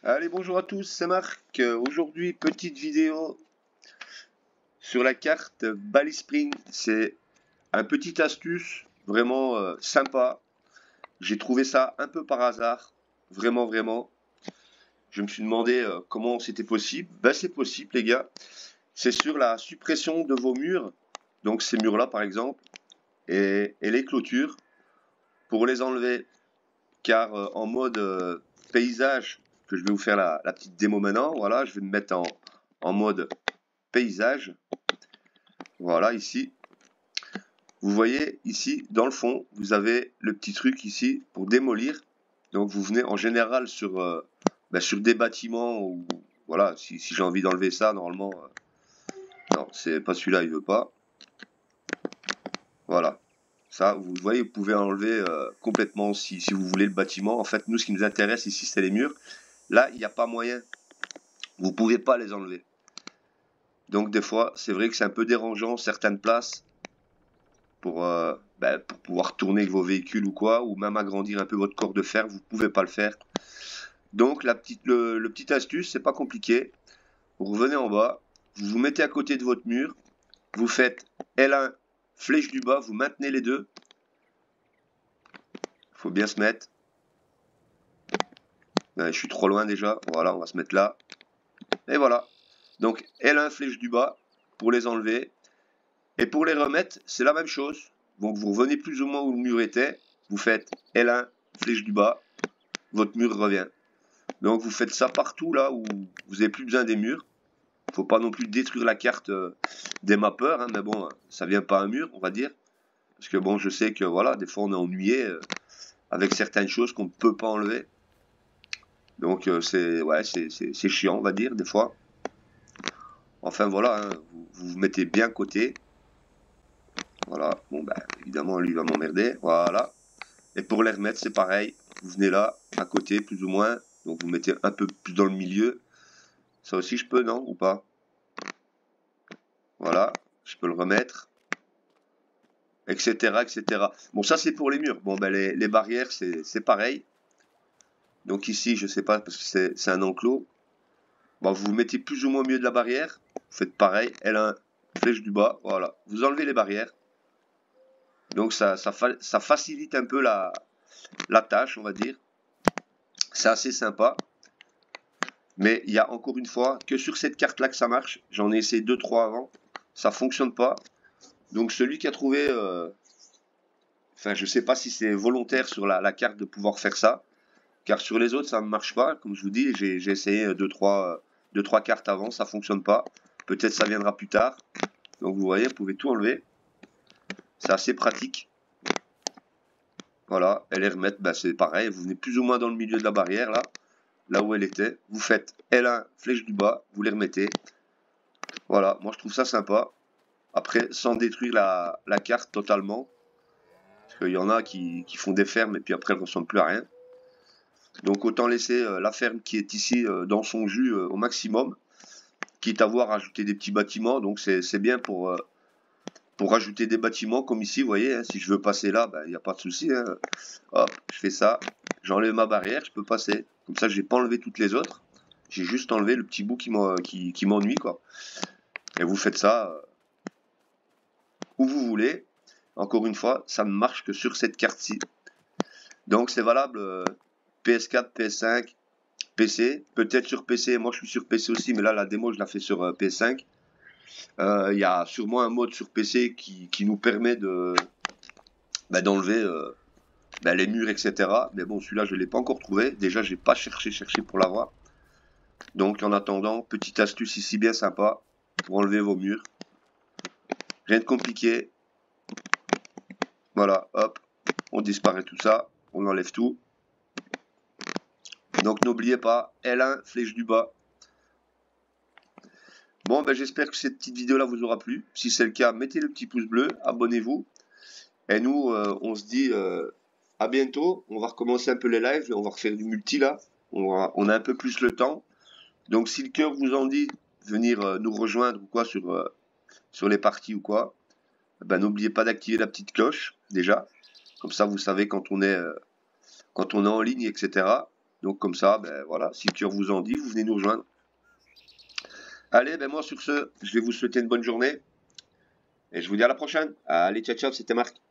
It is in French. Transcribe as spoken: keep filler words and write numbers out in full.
Allez, bonjour à tous, c'est Marc. Euh, Aujourd'hui, petite vidéo sur la carte Bally Spring. C'est un petit astuce vraiment euh, sympa. J'ai trouvé ça un peu par hasard, vraiment, vraiment. Je me suis demandé euh, comment c'était possible. Ben, c'est possible, les gars. C'est sur la suppression de vos murs. Donc, ces murs-là, par exemple, et, et les clôtures, pour les enlever. Car euh, en mode euh, paysage, que je vais vous faire la, la petite démo maintenant, voilà, je vais me mettre en, en mode paysage. Voilà, ici. Vous voyez, ici, dans le fond, vous avez le petit truc ici pour démolir. Donc, vous venez en général sur, euh, ben, sur des bâtiments ou voilà, si, si j'ai envie d'enlever ça, normalement, euh, non, c'est pas celui-là, il veut pas. Voilà. Ça, vous voyez, vous pouvez enlever euh, complètement si, si vous voulez le bâtiment. En fait, nous, ce qui nous intéresse ici, c'est les murs. Là, il n'y a pas moyen. Vous pouvez pas les enlever. Donc, des fois, c'est vrai que c'est un peu dérangeant, certaines places. Pour, euh, ben, pour pouvoir tourner avec vos véhicules ou quoi, ou même agrandir un peu votre corps de fer, vous pouvez pas le faire. Donc la petite, le, le petit astuce, c'est pas compliqué. Vous revenez en bas, vous vous mettez à côté de votre mur, vous faites L un, flèche du bas, vous maintenez les deux. Faut bien se mettre. Ouais, je suis trop loin déjà. Voilà, on va se mettre là. Et voilà. Donc L un, flèche du bas, pour les enlever. Et pour les remettre, c'est la même chose. Donc vous revenez plus ou moins où le mur était. Vous faites L un, flèche du bas. Votre mur revient. Donc vous faites ça partout là où vous n'avez plus besoin des murs. Faut pas non plus détruire la carte euh, des mappeurs, hein, mais bon, ça vient pas un mur, on va dire. Parce que bon, je sais que voilà, des fois on est ennuyé euh, avec certaines choses qu'on ne peut pas enlever. Donc euh, c'est ouais, c'est chiant, on va dire, des fois. Enfin voilà, hein, vous, vous vous mettez bien côté. Voilà, bon ben évidemment lui va m'emmerder. Voilà. Et pour les remettre, c'est pareil. Vous venez là, à côté, plus ou moins. Donc vous mettez un peu plus dans le milieu. Ça aussi je peux, non? Ou pas? Voilà, je peux le remettre, et cetera, et cetera. Bon, ça c'est pour les murs. Bon, ben les, les barrières, c'est pareil. Donc ici, je sais pas, parce que c'est un enclos. Bon, vous vous mettez plus ou moins au milieu de la barrière. Vous faites pareil, L un, flèche du bas, voilà. Vous enlevez les barrières. Donc ça, ça, fa ça facilite un peu la, la tâche, on va dire. C'est assez sympa. Mais il y a encore une fois que sur cette carte-là que ça marche. J'en ai essayé deux trois avant. Ça fonctionne pas. Donc celui qui a trouvé... Euh, enfin, je sais pas si c'est volontaire sur la, la carte de pouvoir faire ça. Car sur les autres, ça ne marche pas. Comme je vous dis, j'ai essayé deux trois, deux, trois cartes avant, ça fonctionne pas. Peut-être ça viendra plus tard. Donc vous voyez, vous pouvez tout enlever. C'est assez pratique. Voilà, et les remettre, ben, c'est pareil. Vous venez plus ou moins dans le milieu de la barrière, là. Là où elle était. Vous faites L un, flèche du bas, vous les remettez. Voilà, moi je trouve ça sympa. Après, sans détruire la, la carte totalement. Parce qu'il y en a qui, qui font des fermes et puis après elles ne ressemblent plus à rien. Donc autant laisser euh, la ferme qui est ici euh, dans son jus euh, au maximum. Quitte à voir rajouter des petits bâtiments. Donc c'est bien pour, euh, pour rajouter des bâtiments comme ici, vous voyez. Hein, si je veux passer là, il ben, n'y a pas de souci. Hein. Hop, je fais ça. J'enlève ma barrière, je peux passer. Comme ça, je n'ai pas enlevé toutes les autres. J'ai juste enlevé le petit bout qui m'ennuie, qui, qui quoi. Et vous faites ça euh, où vous voulez. Encore une fois, ça ne marche que sur cette carte-ci. Donc c'est valable euh, P S quatre, P S cinq, P C. Peut-être sur P C, moi je suis sur P C aussi, mais là la démo je la fais sur euh, P S cinq. Il euh, y a sûrement un mode sur P C qui, qui nous permet de bah, d'enlever euh, bah, les murs, et cetera. Mais bon, celui-là je ne l'ai pas encore trouvé. Déjà, j'ai pas cherché, cherché pour l'avoir. Donc en attendant, petite astuce ici bien sympa pour enlever vos murs. Rien de compliqué. Voilà, hop, on disparaît tout ça, on enlève tout. Donc n'oubliez pas, L un, flèche du bas. Bon, ben j'espère que cette petite vidéo-là vous aura plu. Si c'est le cas, mettez le petit pouce bleu, abonnez-vous. Et nous, euh, on se dit euh, à bientôt. On va recommencer un peu les lives et on va refaire du multi là. On, va, on a un peu plus le temps. Donc si le cœur vous en dit, venir euh, nous rejoindre ou quoi sur, euh, sur les parties ou quoi, ben n'oubliez pas d'activer la petite cloche déjà. Comme ça, vous savez quand on est, euh, quand on est en ligne, et cetera. Donc comme ça, ben voilà, si le cœur vous en dit, vous venez nous rejoindre. Allez, ben moi sur ce, je vais vous souhaiter une bonne journée. Et je vous dis à la prochaine. Allez, ciao, ciao, c'était Marc.